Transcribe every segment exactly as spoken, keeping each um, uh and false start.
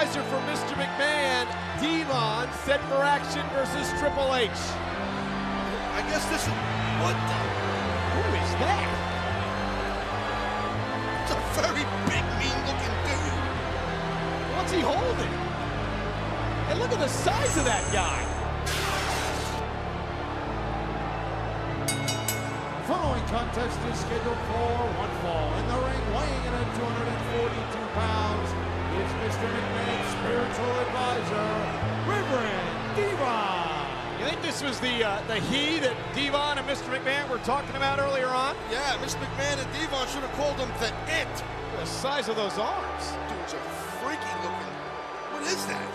advisor for Mister McMahon, D-Von, set for action versus Triple H. I guess this is... What the... Who is that? It's a very big, mean-looking dude. What's he holding? And look at the size of that guy. The following contest is scheduled for one fall. In the ring, weighing in at two hundred forty-two pounds, is Mister McMahon's spiritual advisor, Reverend D-Von. You think this was the uh, the he that D-Von and Mister McMahon were talking about earlier on? Yeah, Mister McMahon and D-Von should have called him the It. The size of those arms. Dude's a freaky looking. What is that?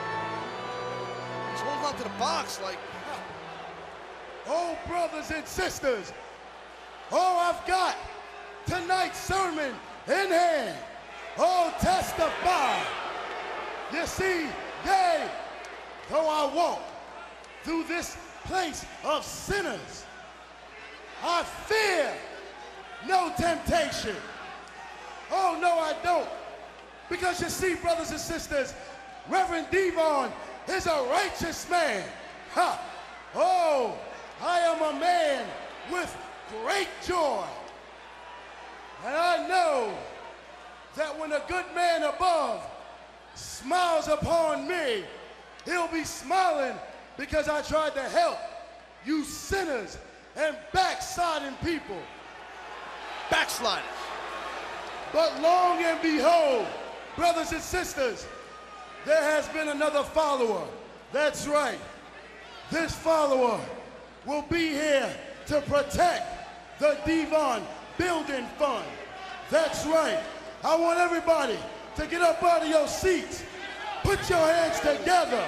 He's holding onto the box like... Oh, brothers and sisters, oh, I've got tonight's sermon in hand. Oh, testify. You see, yea, though I walk through this place of sinners, I fear no temptation. Oh, no, I don't. Because you see, brothers and sisters, Reverend D-Von is a righteous man. Ha! Oh, I am a man with great joy. And I know that when a good man above smiles upon me, he'll be smiling because I tried to help you sinners and backsliding people. Backsliders. But long and behold, brothers and sisters, there has been another follower. That's right. This follower will be here to protect the D-Von Building Fund. That's right. I want everybody to get up out of your seats. Put your hands together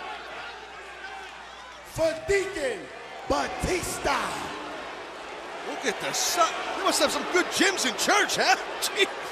for Deacon Batista. Look at the sun. You must have some good gyms in church, huh? Gee.